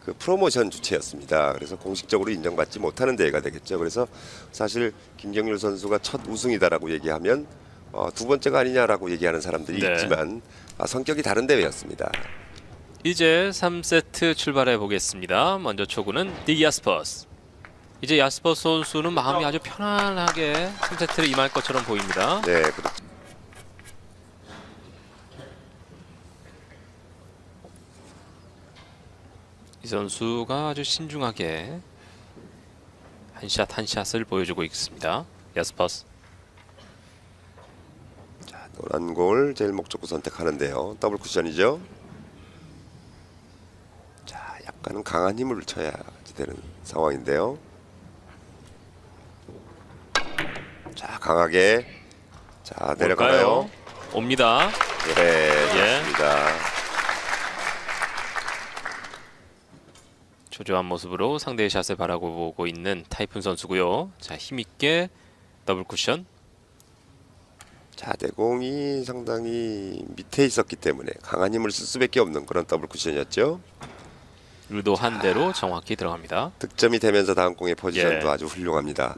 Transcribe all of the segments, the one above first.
그 프로모션 주체였습니다. 그래서 공식적으로 인정받지 못하는 대회가 되겠죠. 그래서 사실 김경률 선수가 첫 우승이다라고 얘기하면 두 번째가 아니냐라고 얘기하는 사람들이 네. 있지만 성격이 다른 대회였습니다. 이제 3세트 출발해 보겠습니다. 먼저 초구는 딕 야스퍼스. 이제 야스퍼스 선수는 마음이 아주 편안하게 3세트를 임할 것처럼 보입니다. 네, 그렇죠. 이 선수가 아주 신중하게 한 샷 한 샷을 보여주고 있습니다. 야스퍼스. 자, 노란 공을 제일 목적구 선택하는데요. 더블 쿠션이죠. 자, 약간은 강한 힘을 쳐야지 되는 상황인데요. 자, 강하게. 자, 내려가나요? 옵니다. 예, 좋습니다. 초조한 모습으로 상대의 샷을 바라보고 있는 타이푼 선수고요. 자, 힘있게 더블 쿠션. 자, 내공이 상당히 밑에 있었기 때문에 강한 힘을 쓸 수밖에 없는 그런 더블 쿠션이었죠. 의도한 대로 정확히 들어갑니다. 득점이 되면서 다음 공의 포지션도 예. 아주 훌륭합니다.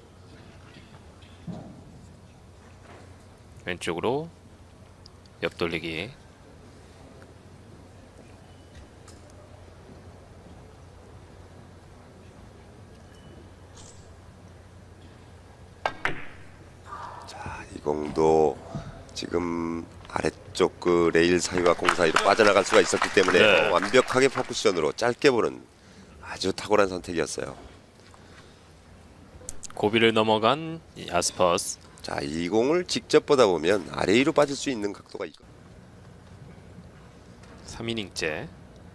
왼쪽으로 옆돌리기. 이 공도 지금 아래쪽 그 레일 사이와 공 사이로 빠져나갈 수가 있었기 때문에 네. 완벽하게 포쿠션으로 짧게 보는 아주 탁월한 선택이었어요. 고비를 넘어간 야스퍼스. 자, 이 공을 직접 보다 보면 아래 위로 빠질 수 있는 각도가 있고 3이닝째.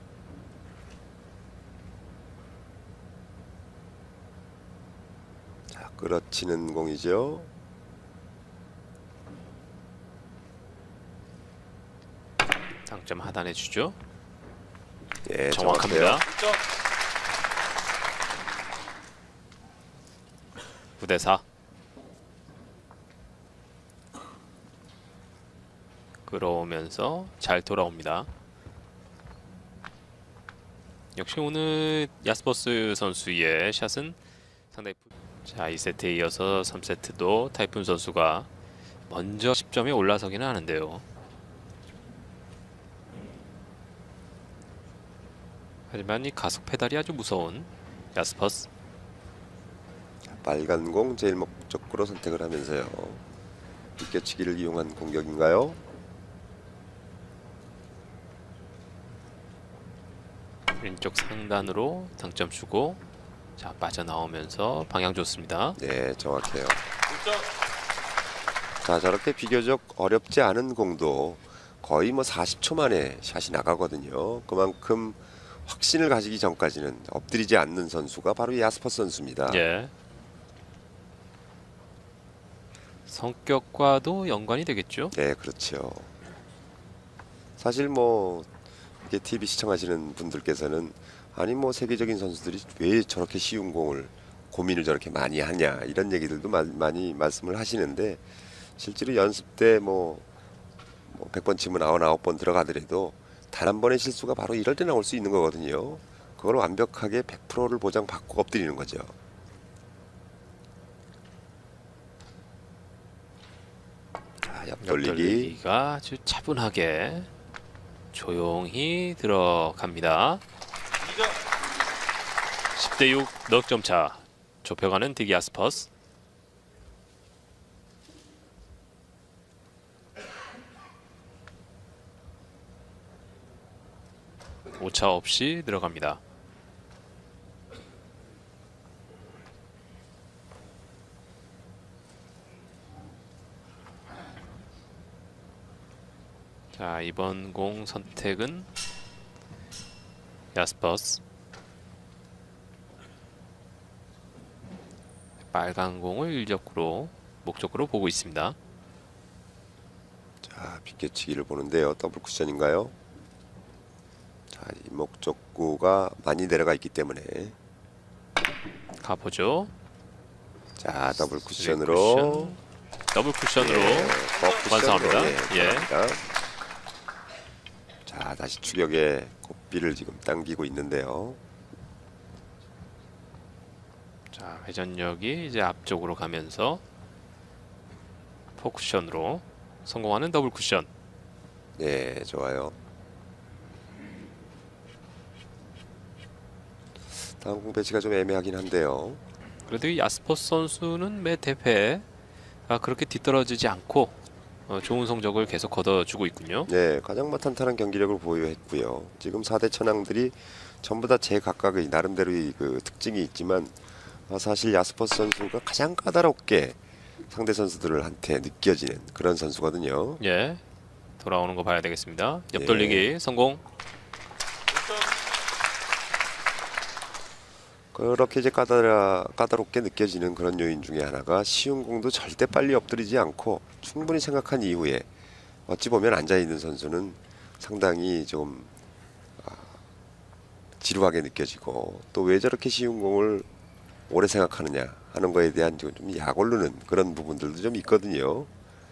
자, 끌어치는 공이죠. 당점 하단해 주죠. 예, 정확합니다. 9대4. 끌어오면서 잘 돌아옵니다. 역시 오늘 야스퍼스 선수의 샷은 상당히 자, 2세트에 이어서 3세트도 타이푼 선수가 먼저 10점에 올라서기는 하는데요. 하지만 이 가속 페달이 아주 무서운 야스퍼스. 빨간 공 제일 목적구로 선택을 하면서요. 비껴치기를 이용한 공격인가요? 왼쪽 상단으로 당점 주고 자, 빠져나오면서 방향 좋습니다. 네, 정확해요. 자, 저렇게 비교적 어렵지 않은 공도 거의 뭐 40초 만에 샷이 나가거든요. 그만큼 확신을 가지기 전까지는 엎드리지 않는 선수가 바로 야스퍼스 선수입니다. 예. 성격과도 연관이 되겠죠. 네, 그렇죠. 사실 뭐 이게 TV 시청하시는 분들께서는 아니 뭐 세계적인 선수들이 왜 저렇게 쉬운 공을 고민을 저렇게 많이 하냐 이런 얘기들도 많이 말씀을 하시는데 실제로 연습 때 뭐 100번 치면 99번 들어가더라도 단 한 번의 실수가 바로 이럴 때 나올 수 있는 거거든요. 그걸 완벽하게 100%를 보장받고 엎드리는 거죠. 자, 옆돌리기. 옆돌리기가 아주 차분하게 조용히 들어갑니다. 10대6 넉점 차 좁혀가는 딕 야스퍼스. 오차 없이 들어갑니다. 자, 이번 공 선택은 야스퍼스. 빨간 공을 일적구로 목적으로 보고 있습니다. 자, 비껴치기를 보는데요. 더블 쿠션인가요? 자, 이 목적구가 많이 내려가 있기 때문에 가보죠. 자, 더블 쿠션으로 더블 쿠션으로 쿠션. 완성합니다. 예, 예. 감사합니다. 자, 다시 추격에 콧비를 지금 당기고 있는데요. 자, 회전력이 이제 앞쪽으로 가면서 포쿠션으로 성공하는 더블 쿠션. 네, 좋아요. 다음 공 배치가 좀 애매하긴 한데요. 그래도 이 야스퍼스 선수는 매 대회 그렇게 뒤떨어지지 않고 좋은 성적을 계속 거둬주고 있군요. 네, 가장 탄탄한 경기력을 보유했고요. 지금 4대 천왕들이 전부 다 제각각의 나름대로의 그 특징이 있지만 사실 야스퍼스 선수가 가장 까다롭게 상대 선수들을 한테 느껴지는 그런 선수거든요. 예, 돌아오는 거 봐야 되겠습니다. 옆돌리기 성공. 그렇게 이제 까다롭게 느껴지는 그런 요인 중에 하나가 쉬운 공도 절대 빨리 엎드리지 않고 충분히 생각한 이후에 어찌 보면 앉아있는 선수는 상당히 좀 지루하게 느껴지고 또 왜 저렇게 쉬운 공을 오래 생각하느냐 하는 거에 대한 좀 약올르는 그런 부분들도 좀 있거든요.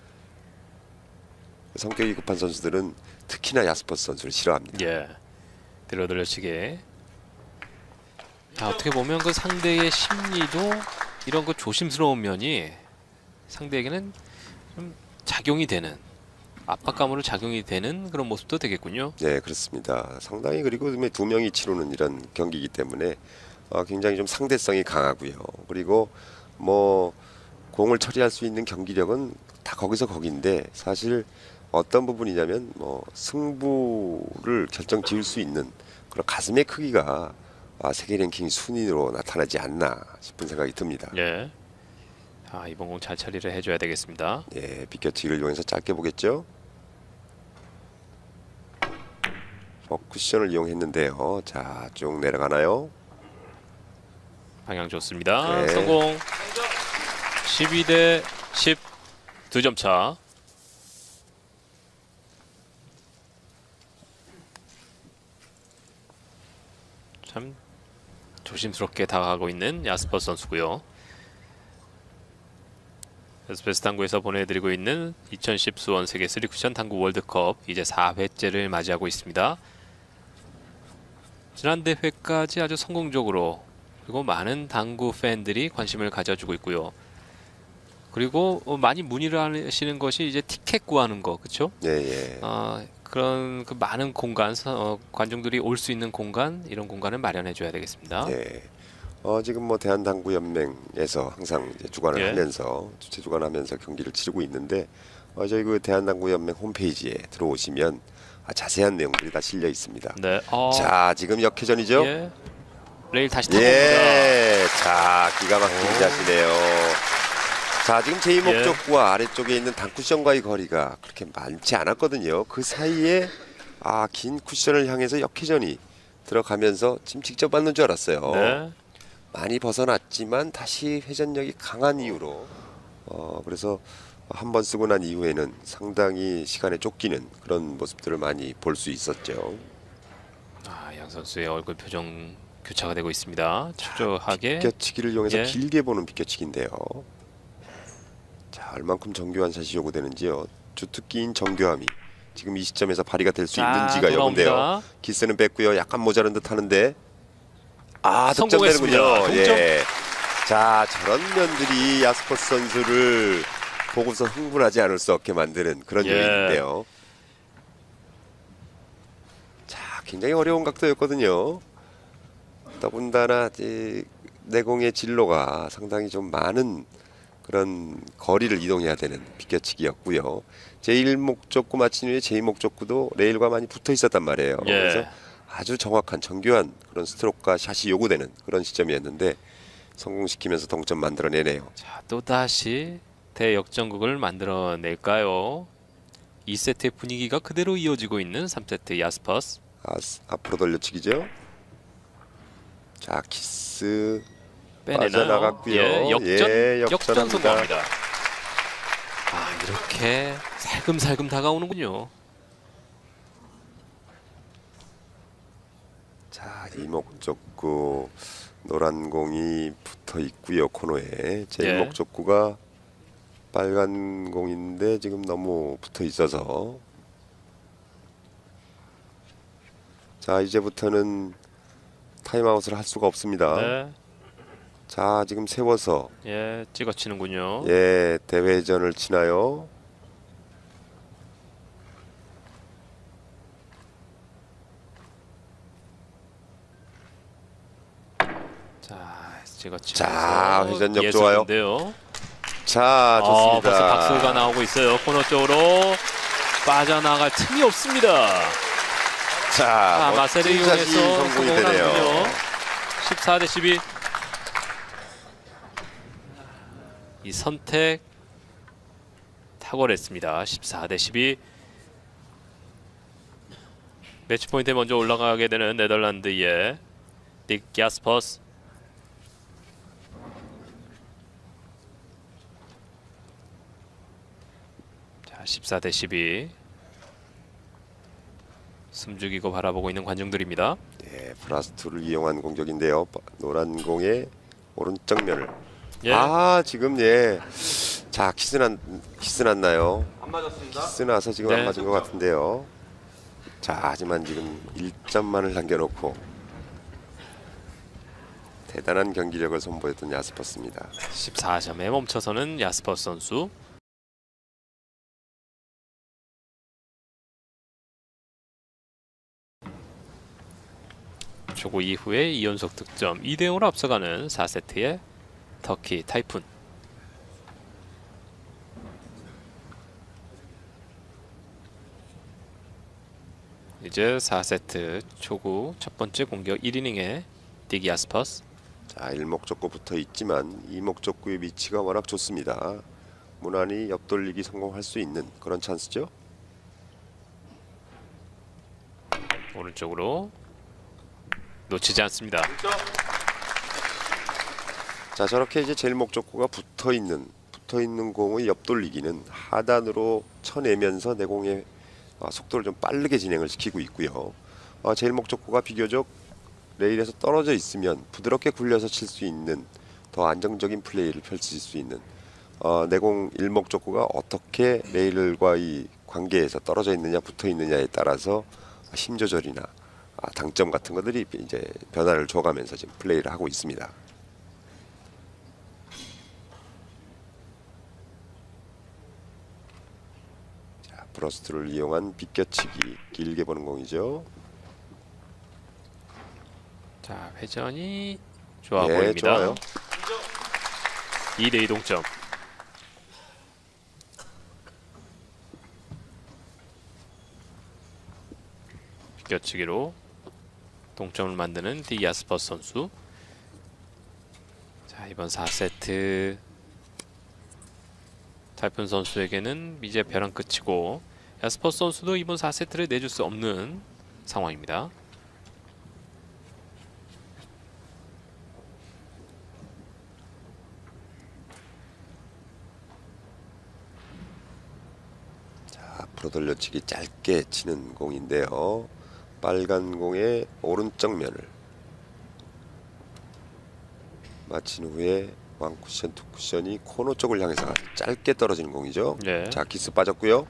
성격이 급한 선수들은 특히나 야스퍼스 선수를 싫어합니다. 예, 들어들려치기. 어떻게 보면 그 상대의 심리도 이런 그 조심스러운 면이 상대에게는 좀 작용이 되는, 압박감으로 작용이 되는 그런 모습도 되겠군요. 네, 그렇습니다. 상당히 그리고 두 명이 치르는 이런 경기이기 때문에 굉장히 좀 상대성이 강하고요. 그리고 뭐 공을 처리할 수 있는 경기력은 다 거기서 거긴데 사실 어떤 부분이냐면 뭐 승부를 결정 지을 수 있는 그런 가슴의 크기가 세계 랭킹 순위로 나타나지 않나 싶은 생각이 듭니다. 예. 이번 공 잘 처리를 해줘야 되겠습니다. 예, 비껴치기를 이용해서 짧게 보겠죠. 쿠션을 이용했는데요. 자, 쭉 내려가나요? 방향 좋습니다. 네. 성공. 12대 10, 2점 차. 참 조심스럽게 다가가고 있는 야스퍼스 선수고요. 에스페스 당구에서 보내드리고 있는 2010 수원 세계 3쿠션 당구 월드컵 이제 4회째를 맞이하고 있습니다. 지난 대회까지 아주 성공적으로 그리고 많은 당구 팬들이 관심을 가져주고 있고요. 그리고 많이 문의를 하시는 것이 이제 티켓 구하는 거, 그렇죠? 네, 예. 그런 그 많은 공간, 관중들이 올 수 있는 공간, 이런 공간을 마련해 줘야 되겠습니다. 네. 지금 뭐 대한당구연맹에서 항상 이제 주관을 예. 하면서 주최 주관하면서 경기를 치르고 있는데 저희 그 대한당구연맹 홈페이지에 들어오시면 자세한 내용들이 다 실려 있습니다. 네. 자, 지금 역회전이죠? 예. 레일 다시 타봅니다. 예. 자, 기가 막힌 자시네요. 자, 지금 제2목적구와 아래쪽에 있는 단쿠션과의 거리가 그렇게 많지 않았거든요. 그 사이에 긴 쿠션을 향해서 역회전이 들어가면서 지금 직접 맞는 줄 알았어요. 네. 많이 벗어났지만 다시 회전력이 강한 이유로 그래서 한 번 쓰고 난 이후에는 상당히 시간에 쫓기는 그런 모습들을 많이 볼 수 있었죠. 양 선수의 얼굴 표정 교차가 되고 있습니다. 초조하게. 비껴치기를 이용해서 예. 길게 보는 비껴치기인데요. 자, 얼만큼 정교한 샷이 요구되는지요. 주특기인 정교함이 지금 이 시점에서 발휘가 될 수 있는지가 여부인데요. 돌아옵니다. 기스는 뺐고요. 약간 모자란 듯 하는데 득점되는군요. 성공했습니다. 동점. 예. 자, 저런 면들이 야스퍼스 선수를 보고서 흥분하지 않을 수 없게 만드는 그런 예. 요인인데요. 자, 굉장히 어려운 각도였거든요. 더군다나 내공의 진로가 상당히 좀 많은 그런 거리를 이동해야 되는 비껴치기였고요. 제1목적구 마친 후에 제2목적구도 레일과 많이 붙어 있었단 말이에요. 예. 그래서 아주 정확한 정교한 그런 스트로크가 샷이 요구되는 그런 시점이었는데 성공시키면서 동점 만들어내네요. 자, 또다시 대역전극을 만들어낼까요? 2세트의 분위기가 그대로 이어지고 있는 3세트 야스퍼스. 앞으로 돌려치기죠. 자, 키스 빼내나요? 빠져나갔고요. 예, 역전 역전합니다. 성공합니다. 이렇게 살금살금 다가오는군요. 자, 이목적구 노란 공이 붙어 있고요. 코너에 제1목적구가 빨간 공인데 지금 너무 붙어 있어서 자, 이제부터는 타임아웃을 할 수가 없습니다. 네. 자, 지금 세워서 예, 찍어치는군요. 예, 대회전을 치나요? 자, 찍어치면서 자, 회전력 좋아요. 예술인데요. 자, 좋습니다. 벌써 박수가 나오고 있어요. 코너 쪽으로 빠져나갈 틈이 없습니다. 자, 마세를 멋진 샷이 이용해서 성공이 성공을 되네요. 하는군요. 14대 12. 이 선택 탁월했습니다. 14대 12. 매치 포인트에 먼저 올라가게 되는 네덜란드의 닉 야스퍼스. 자, 14대 12. 숨죽이고 바라보고 있는 관중들입니다. 예, 플라스트를 이용한 공격인데요. 노란 공의 오른쪽 면을. 예. 아, 지금 예. 자, 키스 났나요? 안 맞았습니다. 키스 나서 지금 네. 안 맞은 것 같은데요. 자, 하지만 지금 1점만을 남겨놓고 대단한 경기력을 선보였던 야스퍼스입니다. 14점에 멈춰서는 야스퍼스 선수. 초구 이후에 2연속 득점 2대 0으로 앞서가는 4세트의 터키 타이푼. 이제 4세트 초구 첫 번째 공격 1이닝에 딕 야스퍼스. 자, 일목적구 붙어 있지만 이목적구의 위치가 워낙 좋습니다. 무난히 옆돌리기 성공할 수 있는 그런 찬스죠. 오른쪽으로 놓치지 않습니다. 자, 저렇게 이제 제일 목적구가 붙어 있는 공의 옆돌리기는 하단으로 쳐내면서 내공의 속도를 좀 빠르게 진행을 시키고 있고요. 제일 목적구가 비교적 레일에서 떨어져 있으면 부드럽게 굴려서 칠 수 있는 더 안정적인 플레이를 펼칠 수 있는 내공 일목적구가 어떻게 레일과의 관계에서 떨어져 있느냐 붙어 있느냐에 따라서 힘 조절이나 당점 같은 것들이 이제 변화를 줘가면서 지금 플레이를 하고 있습니다. 자, 브러스트를 이용한 비껴치기 길게 보는 공이죠. 자, 회전이 좋아 예, 보입니다. 좋아요. 2대2 동점. 비껴치기로 동점을 만드는 딕 야스퍼스 선수. 자, 이번 4세트 타이푼 선수에게는 이제 벼랑 끝이고 야스퍼스 선수도 이번 4세트를 내줄 수 없는 상황입니다. 앞으로 돌려치기 짧게 치는 공인데요. 빨간 공의 오른쪽 면을 마친 후에 왕쿠션, 투쿠션이 코너 쪽을 향해서 짧게 떨어지는 공이죠. 네. 자, 키스 빠졌고요.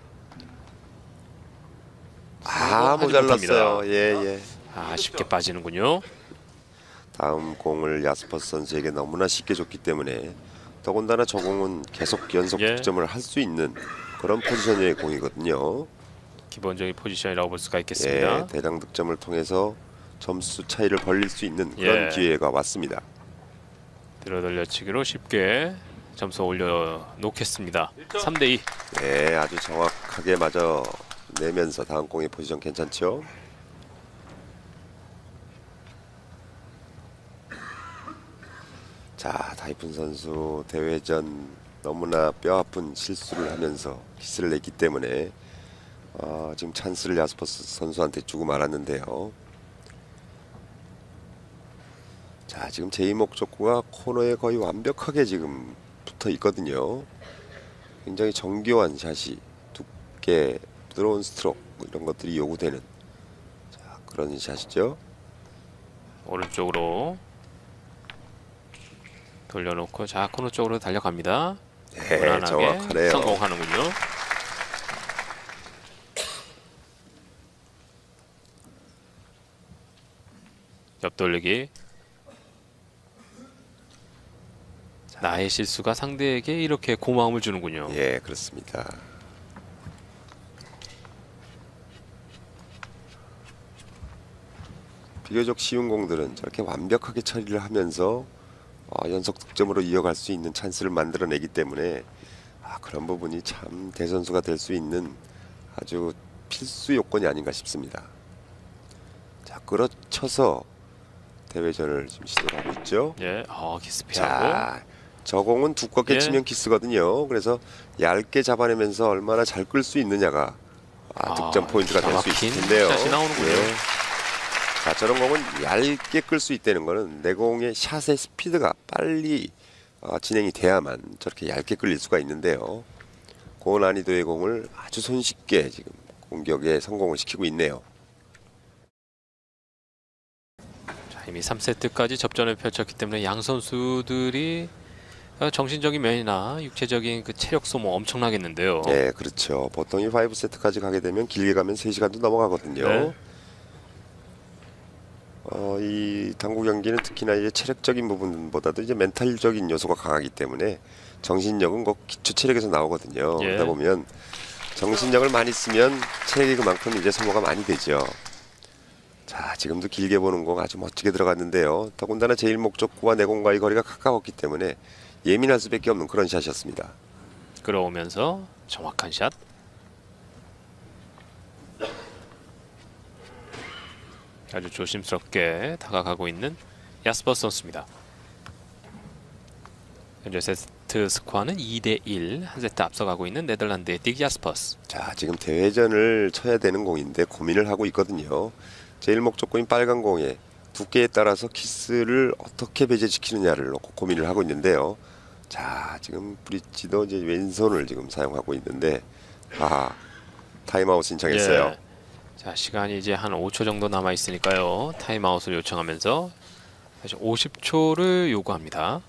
하지 모자랐어요. 못합니다. 예. 쉽게 빠지는군요. 다음 공을 야스퍼스 선수에게 너무나 쉽게 줬기 때문에 더군다나 저 공은 계속 연속 예. 득점을 할 수 있는 그런 포지션의 공이거든요. 기본적인 포지션이라고 볼 수가 있겠습니다. 예, 대량 득점을 통해서 점수 차이를 벌릴 수 있는 그런 예. 기회가 왔습니다. 들어 돌려치기로 쉽게 점수 올려 놓겠습니다. 3대2. 네, 아주 정확하게 맞아 내면서 다음 공의 포지션 괜찮죠? 자, 타이푼 선수 대회전 너무나 뼈아픈 실수를 하면서 키스를 냈기 때문에 지금 찬스를 야스퍼스 선수한테 주고 말았는데요. 자, 지금 제2목적구가 코너에 거의 완벽하게 지금 붙어 있거든요. 굉장히 정교한 샷이 두께, 부드러운 스트로크 이런 것들이 요구되는 그런 샷이죠. 오른쪽으로 돌려놓고 자 코너 쪽으로 달려갑니다. 네, 무난하게 정확하네요. 성공하는군요. 옆돌리기. 나의 실수가 상대에게 이렇게 고마움을 주는군요. 예, 그렇습니다. 비교적 쉬운 공들은 저렇게 완벽하게 처리를 하면서 연속 득점으로 이어갈 수 있는 찬스를 만들어내기 때문에 그런 부분이 참 대선수가 될 수 있는 아주 필수 요건이 아닌가 싶습니다. 자, 끌어쳐서 대회전을 지금 시도를 하고 있죠. 예, 키스 피하고. 자, 저 공은 두껍게 예. 치면 키스거든요. 그래서 얇게 잡아내면서 얼마나 잘 끌 수 있느냐가 득점 포인트가 될 수 막힌 있을 텐데요. 샷이 나오는군요. 예. 자, 저런 공은 얇게 끌 수 있다는 거는 내 공의 샷의 스피드가 빨리 진행이 돼야만 저렇게 얇게 끌릴 수가 있는데요. 고난이도의 공을 아주 손쉽게 지금 공격에 성공을 시키고 있네요. 자, 이미 3세트까지 접전을 펼쳤기 때문에 양 선수들이 정신적인 면이나 육체적인 그 체력 소모 엄청나겠는데요. 네, 그렇죠. 보통 이 5세트까지 가게 되면 길게 가면 3시간도 넘어가거든요. 네. 이 당구 경기는 특히나 이제 체력적인 부분보다도 이제 멘탈적인 요소가 강하기 때문에 정신력은 꼭 기초 체력에서 나오거든요. 예. 그러다 보면 정신력을 많이 쓰면 체력이 그만큼 이제 소모가 많이 되죠. 자, 지금도 길게 보는 공 아주 멋지게 들어갔는데요. 더군다나 제일 목적구와 내공과의 거리가 가까웠기 때문에 예민할 수밖에 없는 그런 샷이었습니다. 끌어오면서 정확한 샷. 아주 조심스럽게 다가가고 있는 야스퍼스 선수입니다. 현재 세트 스코어는 2대1, 한 세트 앞서가고 있는 네덜란드의 딕 야스퍼스. 자, 지금 대회전을 쳐야 되는 공인데 고민을 하고 있거든요. 제일 목적구인 빨간 공에 두께에 따라서 키스를 어떻게 배제시키느냐를 놓고 고민을 하고 있는데요. 자, 지금 브릿지도 이제 왼손을 지금 사용하고 있는데 타임아웃 신청했어요. 예. 자, 시간이 이제 한 5초 정도 남아 있으니까요. 타임아웃을 요청하면서 다시 50초를 요구합니다.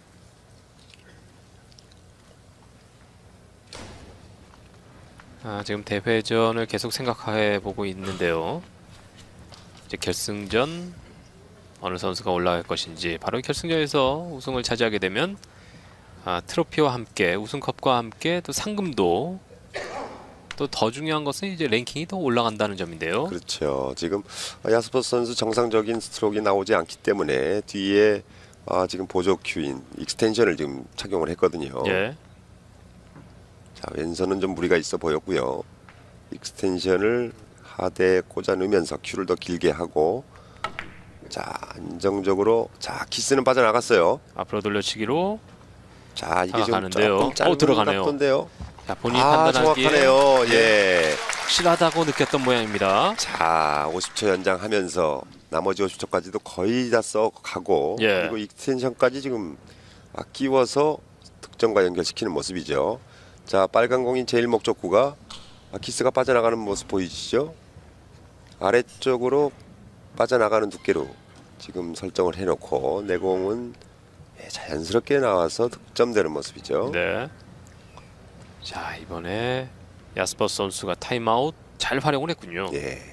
지금 대회전을 계속 생각해 보고 있는데요. 이제 결승전 어느 선수가 올라갈 것인지, 바로 결승전에서 우승을 차지하게 되면 트로피와 함께 우승컵과 함께 또 상금도, 또 더 중요한 것은 이제 랭킹이 더 올라간다는 점인데요. 그렇죠. 지금 야스퍼스 선수 정상적인 스트로크가 나오지 않기 때문에 뒤에 지금 보조 큐인 익스텐션을 지금 착용을 했거든요. 예. 자, 왼손은 좀 무리가 있어 보였고요. 익스텐션을 하대에 꽂아 넣으면서 큐를 더 길게 하고, 자, 안정적으로, 자, 키스는 빠져나갔어요. 앞으로 돌려치기로. 자, 이게 좀 가는데요. 조금 짧은 들어가네요. 각도인데요. 자, 본인이 판단하기에 정확하네요. 예. 확실하다고 느꼈던 모양입니다. 자, 50초 연장하면서 나머지 50초까지도 거의 다 써가고, 예. 그리고 익스텐션까지 지금 끼워서 득점과 연결시키는 모습이죠. 자, 빨간 공인 제일 목적구가 키스가 빠져나가는 모습 보이시죠? 아래쪽으로 빠져나가는 두께로 지금 설정을 해놓고 내공은 자연스럽게 나와서 득점되는 모습이죠. 네. 자, 이번에 야스퍼스 선수가 타임아웃 잘 활용을 했군요. 예.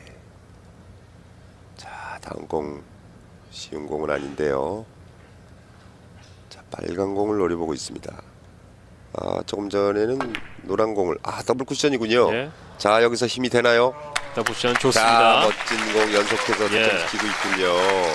자, 다음 공 쉬운 공은 아닌데요. 자, 빨간 공을 노려보고 있습니다. 조금 전에는 노란 공을 더블 쿠션이군요. 예. 자, 여기서 힘이 되나요? 포지션 자, 좋습니다. 멋진 공 연속해서 예. 득점시키고 있군요.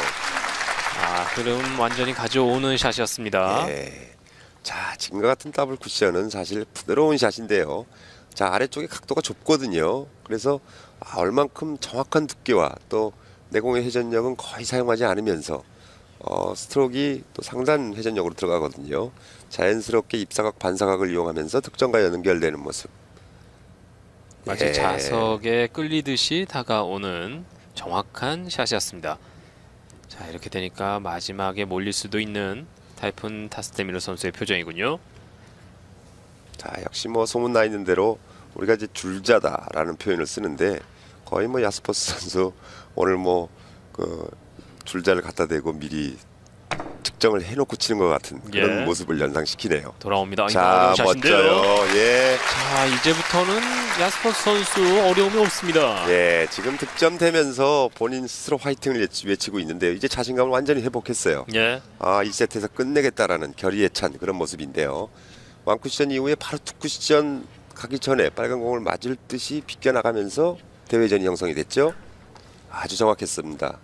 흐름 완전히 가져오는 샷이었습니다. 예. 자, 지금과 같은 더블 쿠션은 사실 부드러운 샷인데요. 자, 아래쪽에 각도가 좁거든요. 그래서 얼만큼 정확한 두께와 또 내공의 회전력은 거의 사용하지 않으면서 스트로크가 또 상단 회전력으로 들어가거든요. 자연스럽게 입사각 반사각을 이용하면서 득점과 연결되는 모습. 마치 자석에 끌리듯이 다가오는 정확한 샷이었습니다. 자, 이렇게 되니까 마지막에 몰릴 수도 있는 타이푼 타스테미르 선수의 표정이군요. 자, 역시 뭐 소문나 있는 대로 우리가 이제 줄자다라는 표현을 쓰는데, 거의 뭐 야스퍼스 선수 오늘 뭐 그 줄자를 갖다 대고 미리 측정을 해놓고 치는 것 같은 그런 예. 모습을 연상시키네요. 돌아옵니다. 자, 이거 어려운 샷인데요. 멋져요. 예. 자, 이제부터는 야스퍼스 선수 어려움이 없습니다. 예, 지금 득점되면서 본인 스스로 화이팅을 외치고 있는데요. 이제 자신감을 완전히 회복했어요. 예. 아, 1세트에서 끝내겠다라는 결의에 찬 그런 모습인데요. 완쿠션 이후에 바로 투쿠션 가기 전에 빨간 공을 맞을 듯이 비껴나가면서 대회전이 형성이 됐죠. 아주 정확했습니다.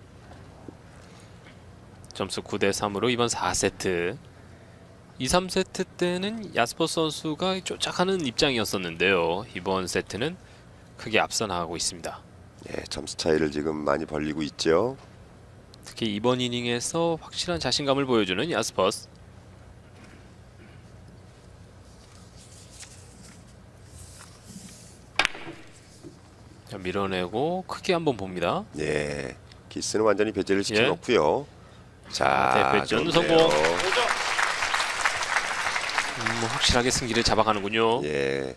점수 9대 3으로 이번 4세트. 2, 3세트 때는 야스퍼스 선수가 쫓아가는 입장이었었는데요. 이번 세트는 크게 앞서 나가고 있습니다. 예, 점수 차이를 지금 많이 벌리고 있죠. 특히 이번 이닝에서 확실한 자신감을 보여주는 야스퍼스. 자, 밀어내고 크게 한번 봅니다. 예, 키스는 완전히 배제를 시켜놓고요. 자, 대회전 좋네요. 성공. 확실하게 승기를 잡아가는군요. 예,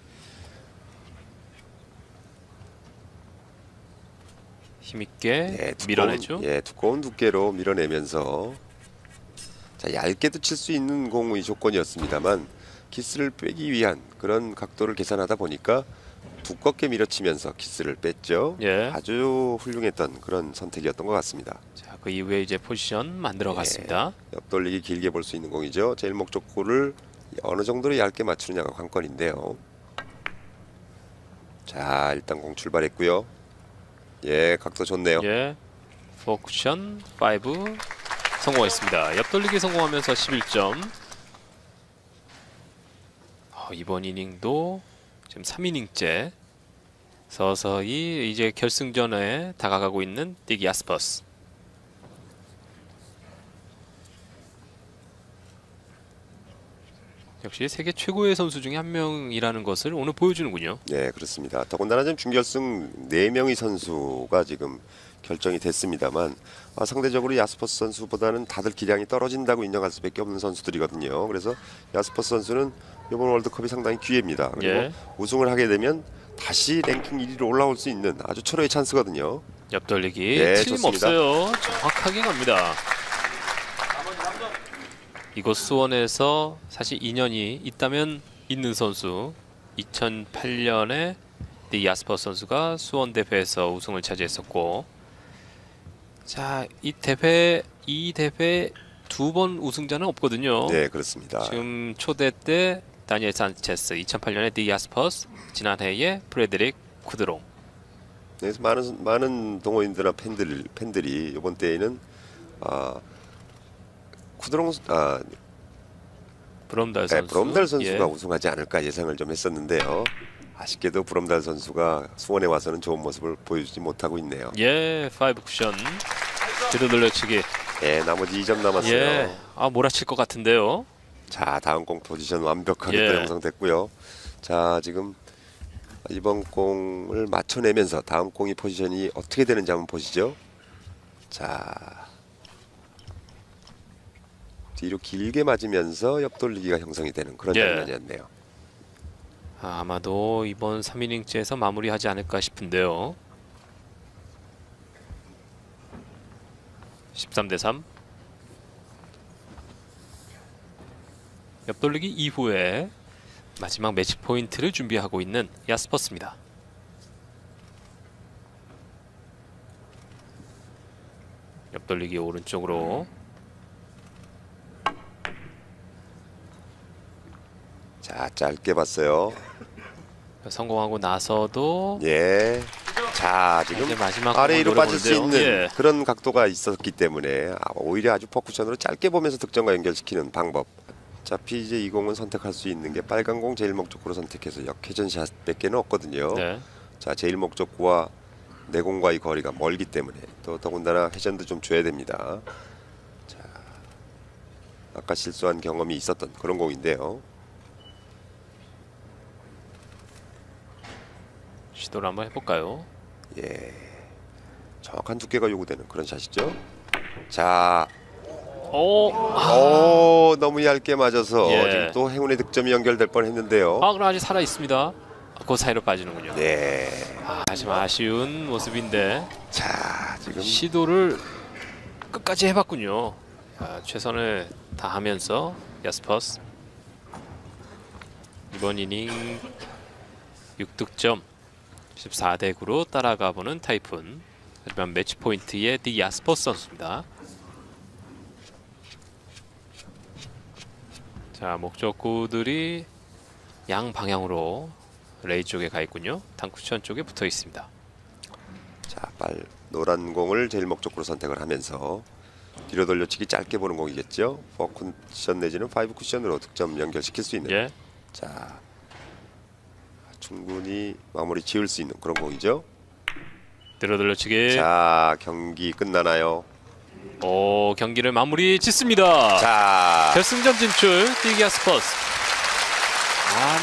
힘있게 예, 밀어내죠. 두꺼운 두께로 밀어내면서 자, 얇게도 칠 수 있는 공의 조건이었습니다만 키스를 빼기 위한 그런 각도를 계산하다 보니까 두껍게 밀어치면서 키스를 뺐죠. 예. 아주 훌륭했던 그런 선택이었던 것 같습니다. 자, 그 이후에 이제 포지션 만들어 갔습니다. 옆돌리기 길게 볼 수 있는 공이죠. 제일 목적 골을 어느 정도로 얇게 맞추느냐가 관건인데요. 자, 일단 공 출발했고요. 예, 각도 좋네요. 예. 포쿠션 5 성공했습니다. 옆돌리기 성공하면서 11점. 이번 이닝도 지금 3이닝째 서서히 이제 결승전에 다가가고 있는 딕 야스퍼스. 역시 세계 최고의 선수 중에 한 명이라는 것을 오늘 보여주는군요. 네, 그렇습니다. 더군다나 지금 준결승 4명의 선수가 지금 결정이 됐습니다만 상대적으로 야스퍼스 선수보다는 다들 기량이 떨어진다고 인정할 수밖에 없는 선수들이거든요. 그래서 야스퍼스 선수는 이번 월드컵이 상당히 기회입니다. 그리고 예. 우승을 하게 되면 다시 랭킹 1위로 올라올 수 있는 아주 철호의 찬스거든요. 옆돌리기 네, 틀림없어요. 정확하게 갑니다. 이곳 수원에서 사실 인연이 있다면 있는 선수 2008년에 딕 야스퍼스 선수가 수원 대회에서 우승을 차지했었고, 자, 이 대회 두 번 우승자는 없거든요. 네, 그렇습니다. 지금 초대 때 다니엘 산체스, 2008년에 딕 야스퍼스, 지난해에 프레드릭 쿠드롱. 그래서 많은 동호인들이나 팬들이 이번 때에는 브롬달 선수. 브롬달 선수가 예. 우승하지 않을까 예상을 좀 했었는데요. 아쉽게도 브롬달 선수가 수원에 와서는 좋은 모습을 보여주지 못하고 있네요. 예, 5 쿠션. 뒤로 돌려치기. 예, 나머지 2점 남았어요. 예, 몰아칠 것 같은데요. 자, 다음 공 포지션 완벽하게 또 예. 형성됐고요. 자, 지금 이번 공을 맞춰내면서 다음 공이 포지션이 어떻게 되는지 한번 보시죠. 자, 뒤로 길게 맞으면서 옆돌리기가 형성이 되는 그런 예. 장면이었네요. 아마도 이번 3이닝째에서 마무리하지 않을까 싶은데요. 13대 3. 옆돌리기 이후에 마지막 매치 포인트를 준비하고 있는 야스퍼스입니다. 옆돌리기 오른쪽으로. 자, 짧게 봤어요. 성공하고 나서도 예. 자, 지금 이제 마지막 아래 위로 빠질 수 있는 예. 그런 각도가 있었기 때문에 오히려 아주 포쿠션으로 짧게 보면서 득점과 연결시키는 방법. 어차피 이제 이 공은 선택할 수 있는 게 빨간 공 제일 목적구로 선택해서 역회전샷밖에는 없거든요. 네. 자, 제일 목적구와 내 공과의 거리가 멀기 때문에 또 더군다나 회전도 좀 줘야 됩니다. 자, 아까 실수한 경험이 있었던 그런 공인데요. 시도를 한번 해볼까요? 예, 정확한 두께가 요구되는 그런 샷이죠. 자, 너무 얇게 맞아서 예. 지금 또 행운의 득점이 연결될 뻔했는데요. 그럼 아직 살아 있습니다. 그 사이로 빠지는군요. 네, 하지만 아쉬운 모습인데 자, 지금 시도를 끝까지 해봤군요. 자, 최선을 다하면서 야스퍼스 이번 이닝 6득점 14대 9로 따라가 보는 타이푼. 하지만 매치 포인트의 디 야스퍼스 선수입니다. 자, 목적구들이 양 방향으로 레이 쪽에 가 있군요. 당쿠션 쪽에 붙어 있습니다. 자, 노란 공을 제일 목적으로 선택을 하면서 뒤로 돌려치기 짧게 보는 공이겠죠. 4쿠션 내지는 5쿠션으로 득점 연결시킬 수 있는. 예. 자, 충분히 마무리 지을 수 있는 그런 공이죠. 뒤로 돌려치기. 자, 경기 끝나나요? 오, 경기를 마무리 짓습니다. 자, 결승전 진출 디 야스퍼스. 아,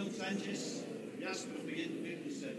Ronald Sanchez, Jasper begin 57.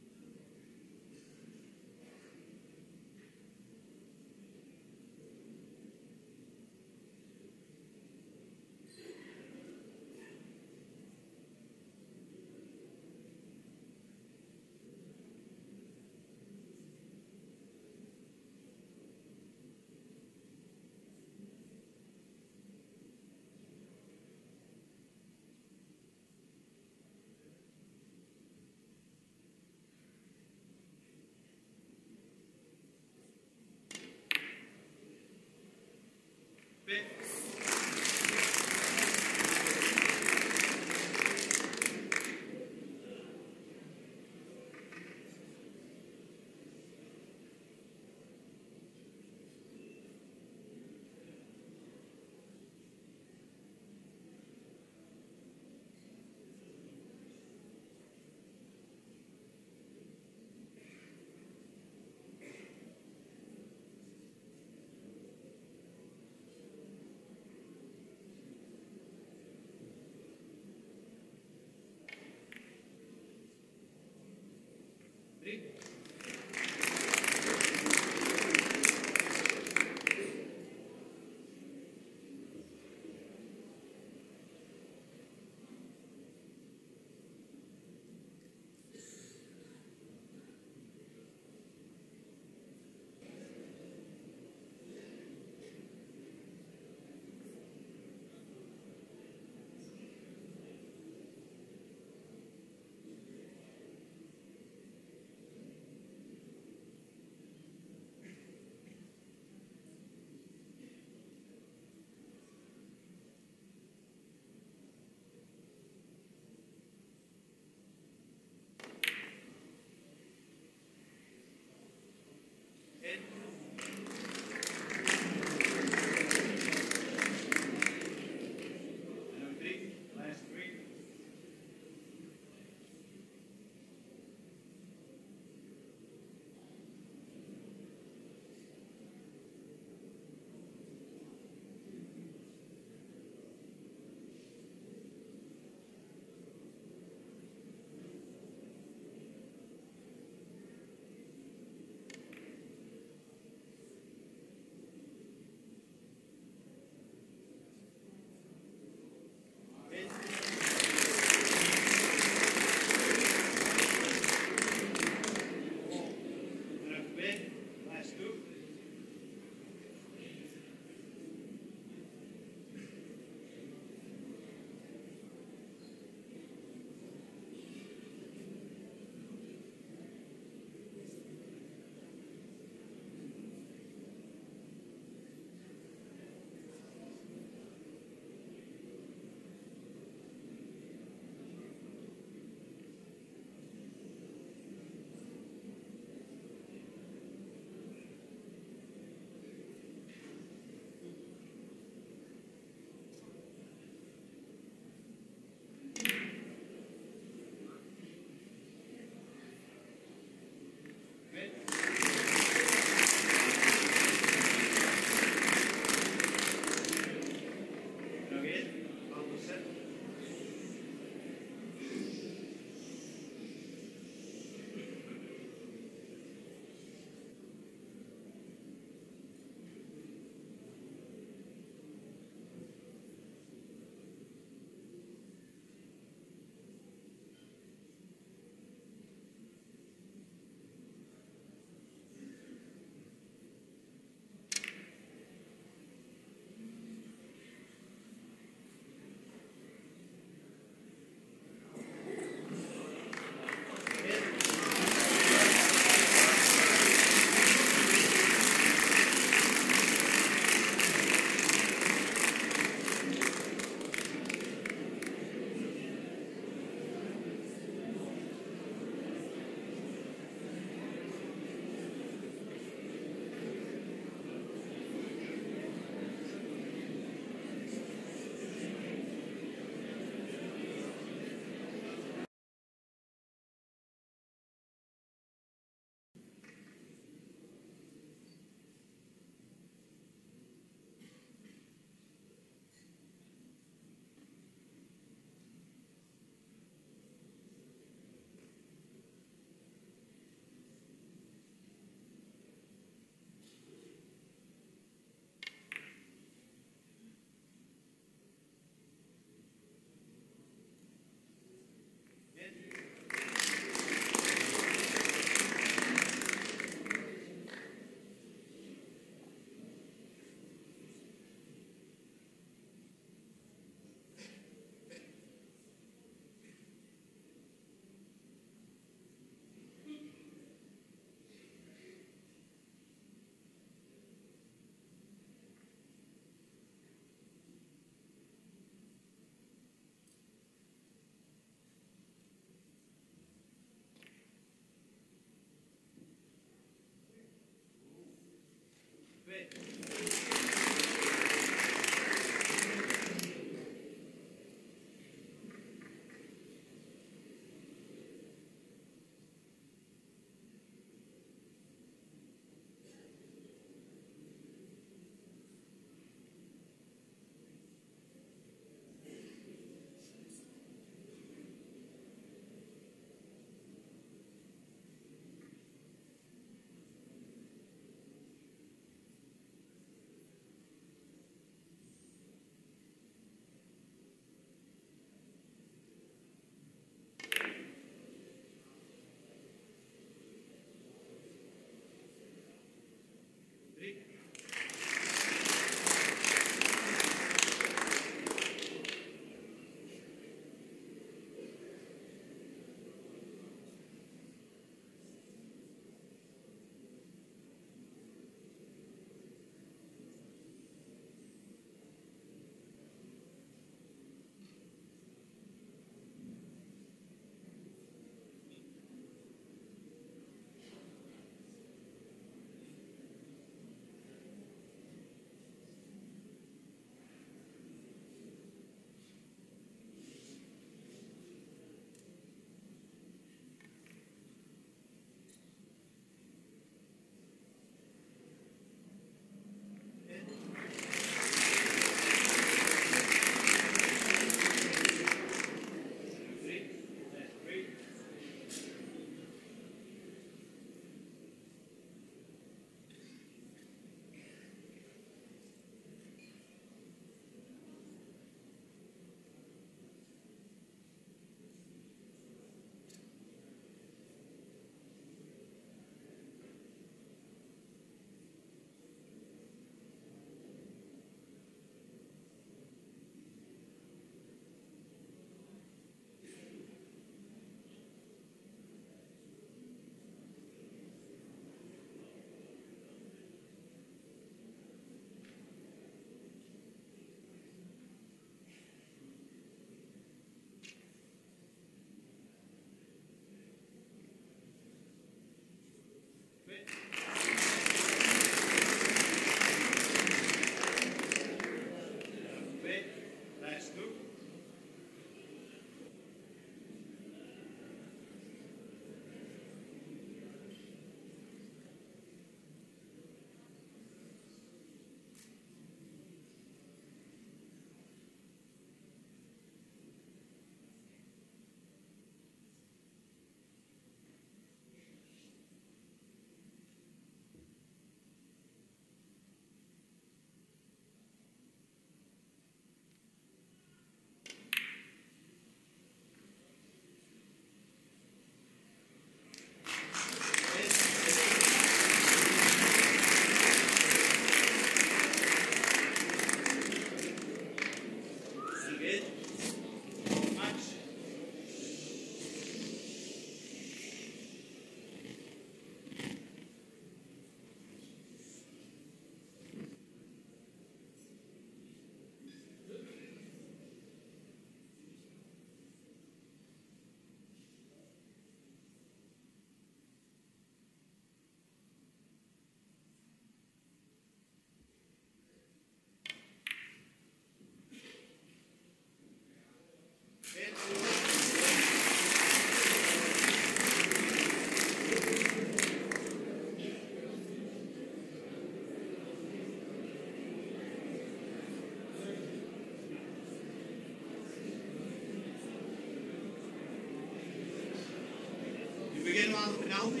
begin on the penalty.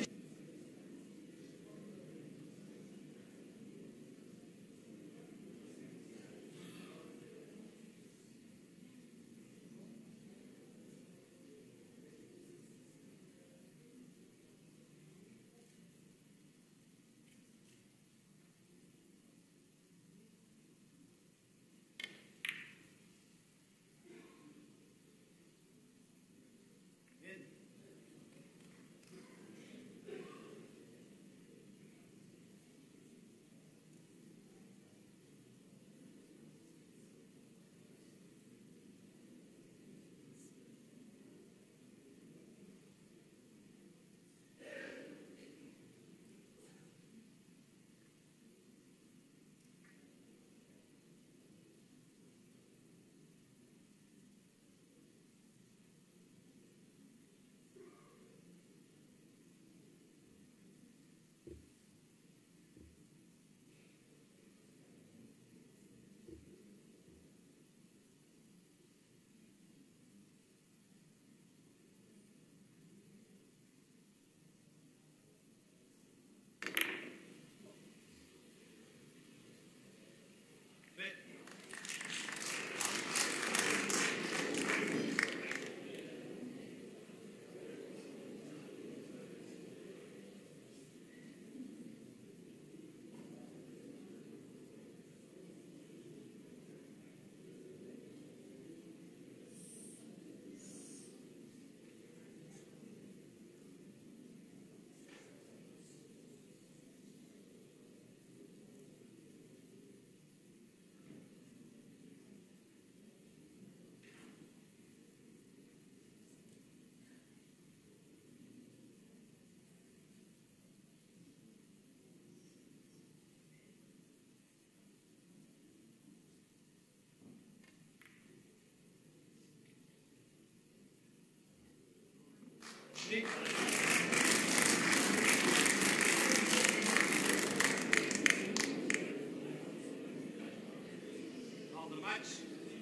Of the match.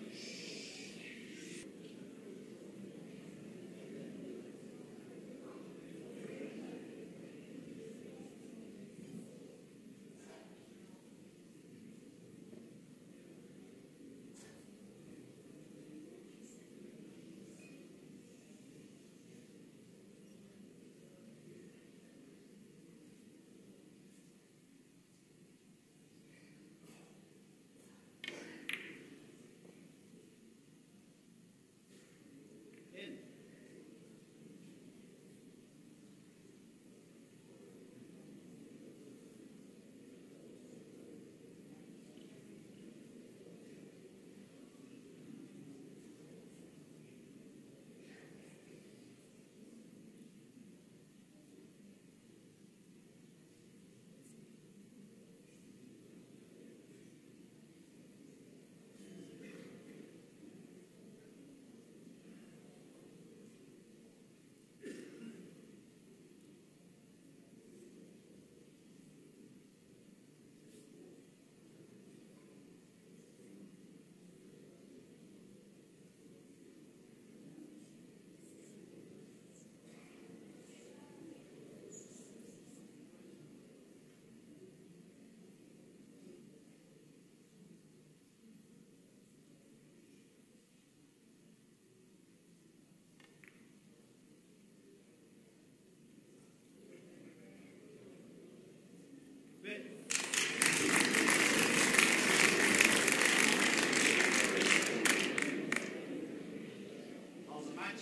Of the match.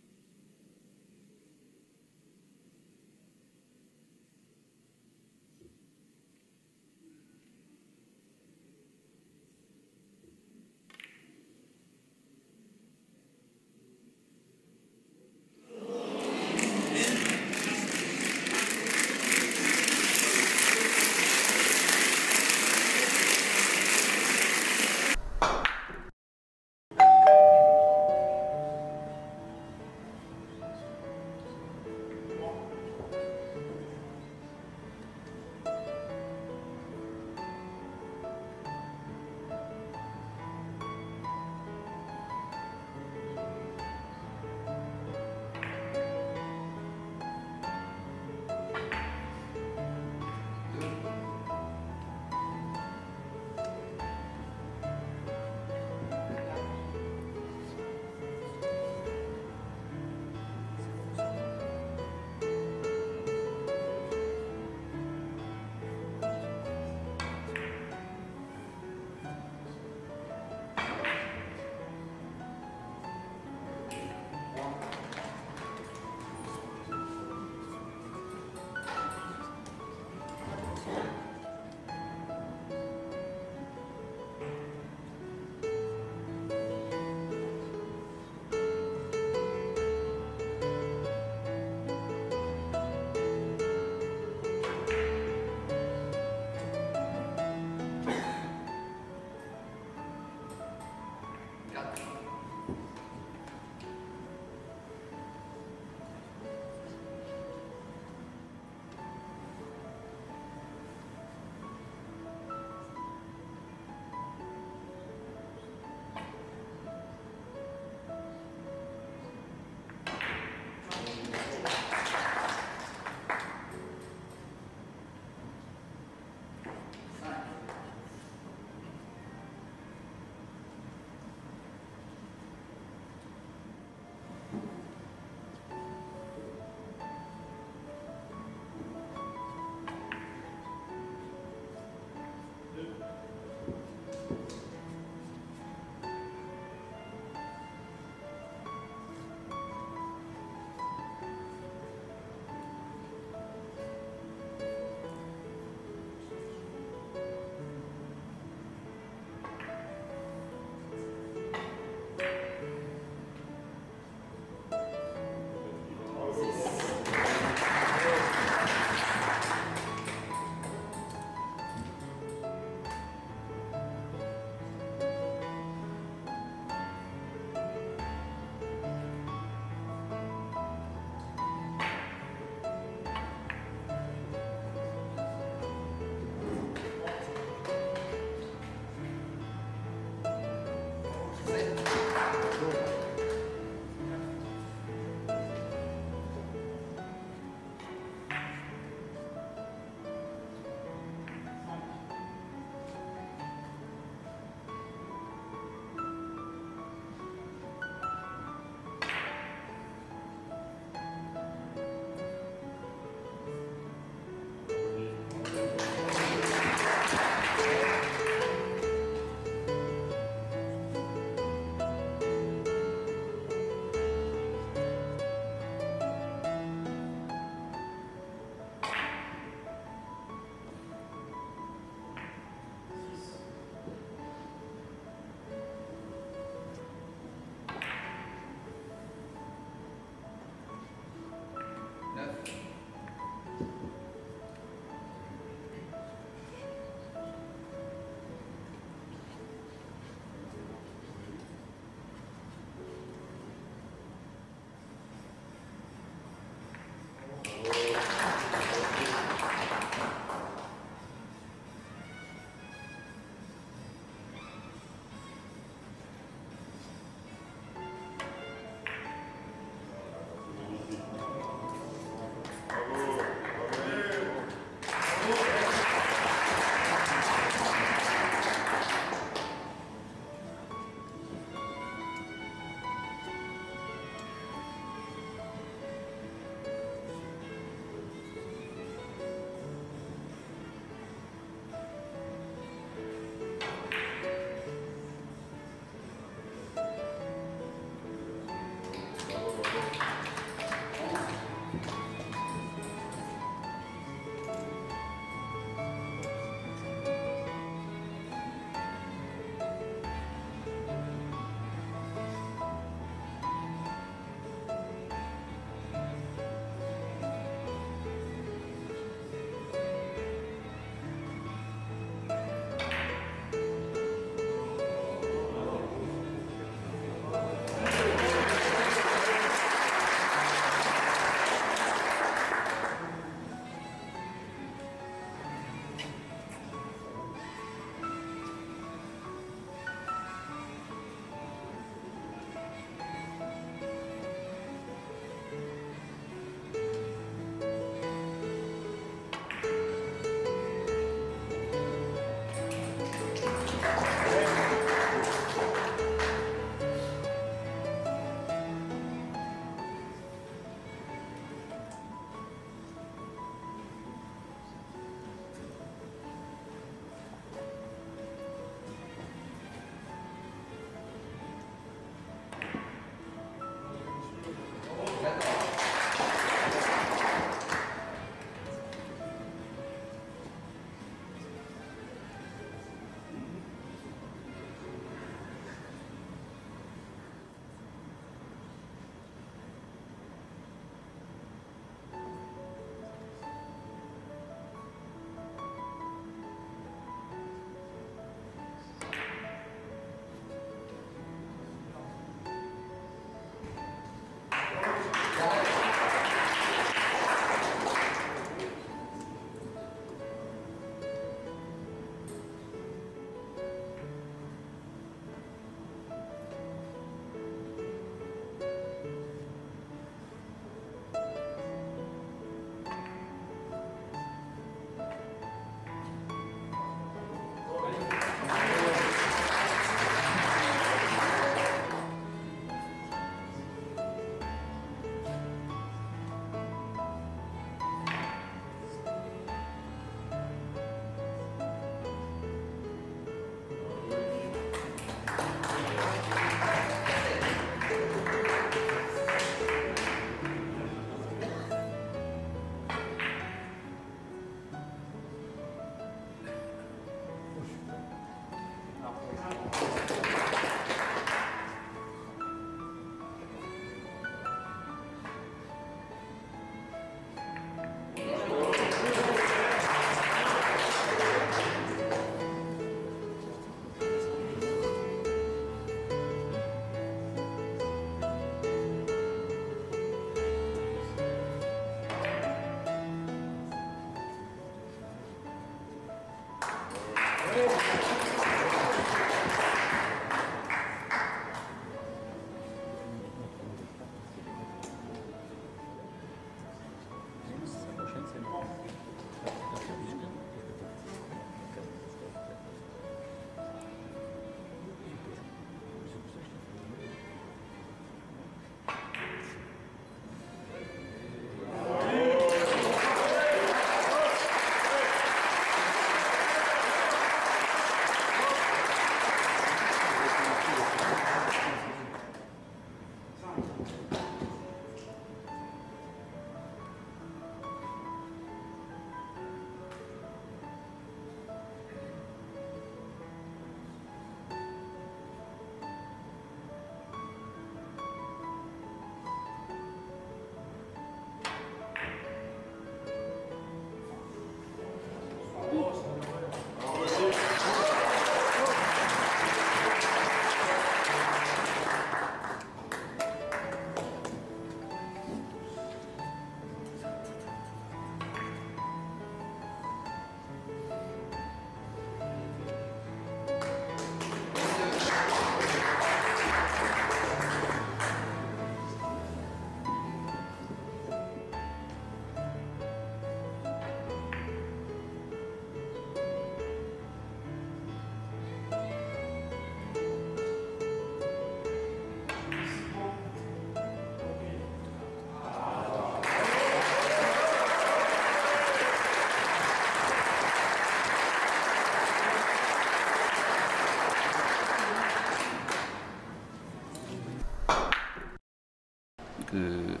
그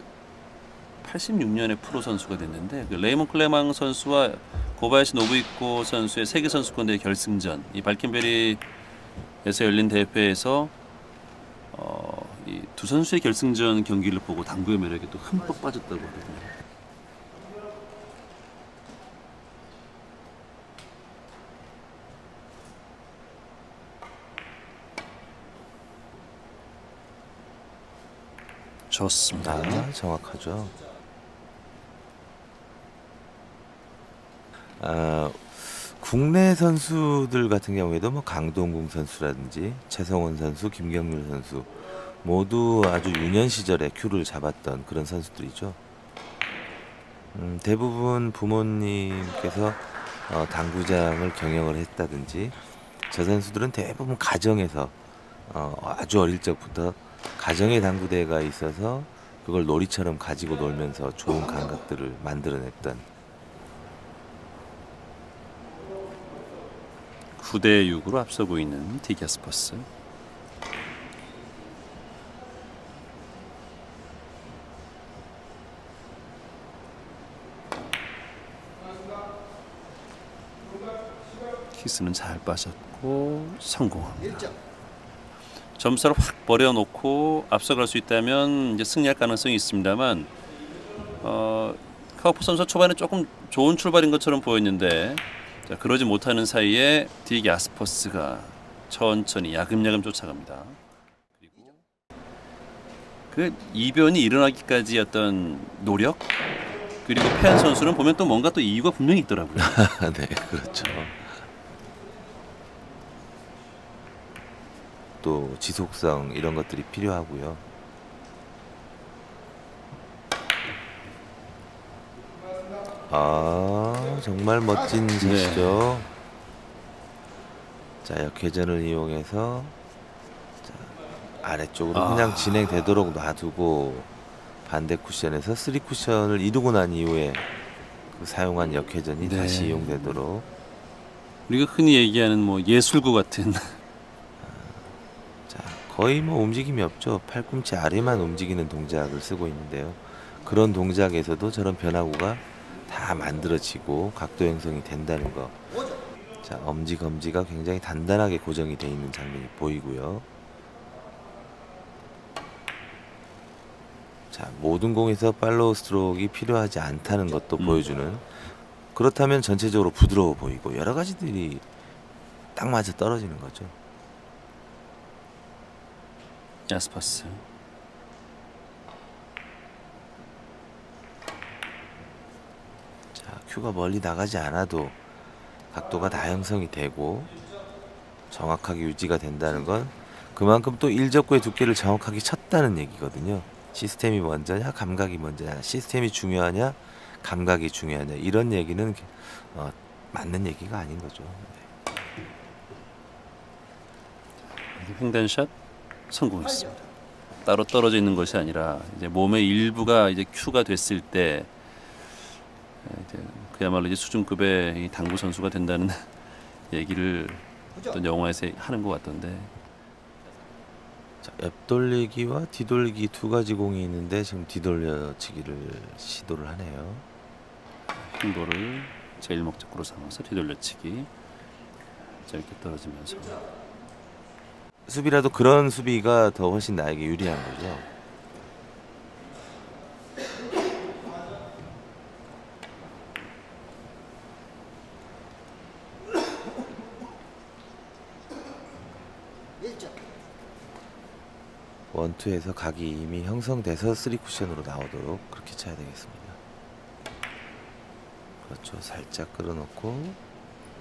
86년에 프로 선수가 됐는데 그 레이먼 클레망 선수와 고바야시 노부이코 선수의 세계 선수권 대회 결승전 이 발켄베리에서 열린 대회에서 이 두 선수의 결승전 경기를 보고 당구의 매력에 또 흠뻑 빠졌다고 하거든요. 좋습니다. 아, 정확하죠. 국내 선수들 같은 경우에도 뭐 강동궁 선수라든지 최성원 선수, 김경률 선수 모두 아주 유년 시절에 큐를 잡았던 그런 선수들이죠. 대부분 부모님께서 당구장을 경영을 했다든지 저 선수들은 대부분 가정에서 아주 어릴 적부터 가정의 당구대회가 있어서 그걸 놀이처럼 가지고 놀면서 좋은 감각들을 만들어냈던 9대 6으로 앞서고 있는 디갸스퍼스. 키스는 잘 빠졌고 성공합니다. 점수를 확 버려놓고 앞서갈 수 있다면 이제 승리할 가능성이 있습니다만 카우프 선수 초반에 조금 좋은 출발인 것처럼 보였는데 자, 그러지 못하는 사이에 디갸스퍼스가 천천히 야금야금 쫓아갑니다. 그리고 그 이변이 일어나기까지 어떤 노력 그리고 패한 선수는 보면 또 뭔가 또 이유가 분명히 있더라고요. 네, 그렇죠. 또 지속성 이런 것들이 필요하고요. 아, 정말 멋진 샷이죠. 자, 역회전을 이용해서 자, 아래쪽으로 그냥 진행되도록 놔두고 반대 쿠션에서 3 쿠션을 이루고 난 이후에 그 사용한 역회전이 다시 이용되도록. 우리가 흔히 얘기하는 뭐 예술구 같은 자, 거의 뭐 움직임이 없죠. 팔꿈치 아래만 움직이는 동작을 쓰고 있는데요. 그런 동작에서도 저런 변화구가 다 만들어지고 각도 형성이 된다는 거. 자, 엄지 검지가 굉장히 단단하게 고정이 되어 있는 장면이 보이고요. 자, 모든 공에서 팔로우 스트로크가 필요하지 않다는 것도 보여주는. 그렇다면 전체적으로 부드러워 보이고 여러 가지들이 딱 맞아 떨어지는 거죠. 야스퍼스. 자, 큐가 멀리 나가지 않아도 각도가 다 형성이 되고 정확하게 유지가 된다는 건 그만큼 또 일적구의 두께를 정확하게 쳤다는 얘기거든요. 시스템이 먼저냐 감각이 먼저냐, 시스템이 중요하냐 감각이 중요하냐, 이런 얘기는 맞는 얘기가 아닌 거죠. 횡단샷 성공했습니다. 따로 떨어져 있는 것이 아니라 이제 몸의 일부가 이제 큐가 됐을 때 이제 그야말로 이제 수준급의 이 당구 선수가 된다는 얘기를 어떤 영화에서 하는 것 같던데. 자, 옆돌리기와 뒤돌리기 두 가지 공이 있는데 지금 뒤돌려치기를 시도를 하네요. 흰볼을 제일 목적으로 삼아서 뒤돌려치기. 짧게 떨어지면서. 수비라도 그런 수비가 더 훨씬 나에게 유리한 거죠. 원투에서 각이 이미 형성돼서 3쿠션으로 나오도록 그렇게 쳐야 되겠습니다. 그렇죠. 살짝 끌어놓고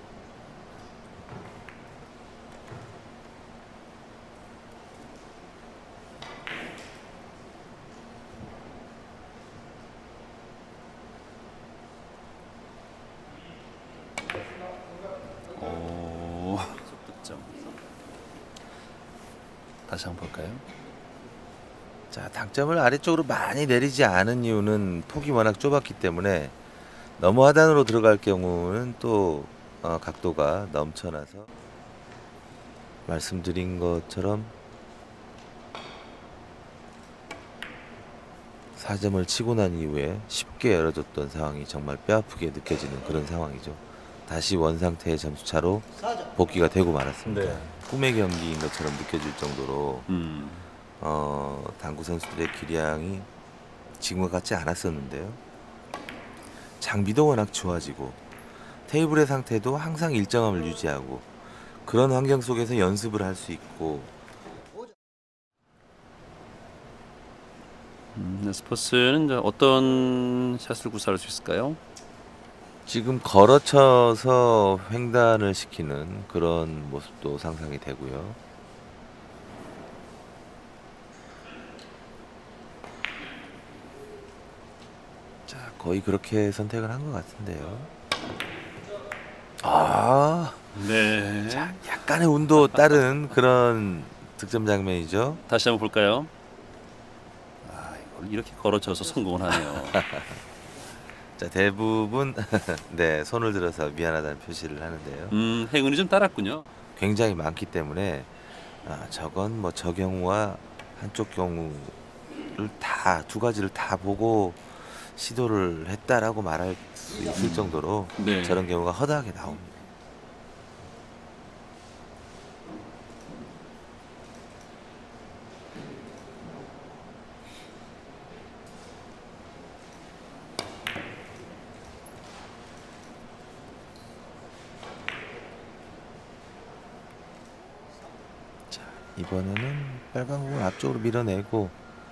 오, 속득점. 다시 한번 볼까요? 자, 당점을 아래쪽으로 많이 내리지 않은 이유는 폭이 워낙 좁았기 때문에 너무 하단으로 들어갈 경우는 또 각도가 넘쳐나서 말씀드린 것처럼 4점을 치고 난 이후에 쉽게 열어줬던 상황이 정말 뼈아프게 느껴지는 그런 상황이죠. 다시 원상태의 점수차로 복귀가 되고 말았습니다. 네. 꿈의 경기인 것처럼 느껴질 정도로 음. 당구 선수들의 기량이 지금과 같지 않았었는데요. 장비도 워낙 좋아지고 테이블의 상태도 항상 일정함을 유지하고 그런 환경 속에서 연습을 할 수 있고 스퍼스는 이제 어떤 샷을 구사할 수 있을까요? 지금 걸어쳐서 횡단을 시키는 그런 모습도 상상이 되고요. 자, 거의 그렇게 선택을 한 것 같은데요. 네. 자, 약간의 운도 따른 그런 득점 장면이죠. 다시 한번 볼까요? 이걸 이렇게 걸어쳐서 성공을 하네요. 자, 대부분 네, 손을 들어서 미안하다는 표시를 하는데요. 행운이 좀 따랐군요. 굉장히 많기 때문에 저건 뭐 저 경우와 한쪽 경우를 다 두 가지를 다 보고 시도를 했다라고 말할 수 있을 정도로 네. 저런 경우가 허다하게 나옵니다. 자, 이번에는 빨간 공을 앞쪽으로 밀어내고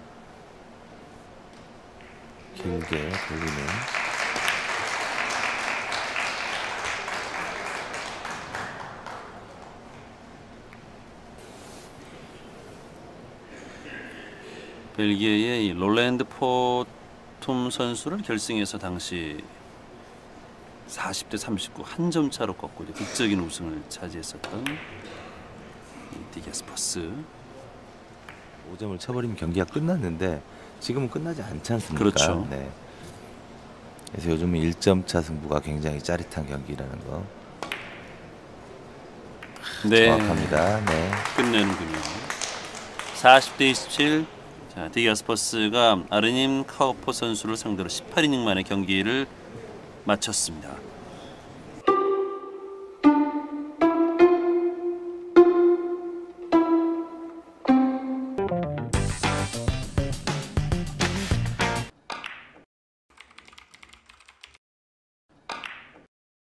길게 돌리는 벨기에의 이 롤랜드 포툼 선수를 결승에서 당시 40대 39 한 점 차로 꺾고 이제 극적인 우승을 차지했었던 디게 스퍼스. 5점을 쳐버리면 경기가 끝났는데 지금은 끝나지 않지 않습니까? 그렇죠. 네. 그래서 요즘은 1점 차 승부가 굉장히 짜릿한 경기라는 거 네. 정확합니다. 네. 끝내는군요. 40대 27. 자, 디게 스퍼스가 아르님 카우퍼 선수를 상대로 18이닝 만에 경기를 마쳤습니다.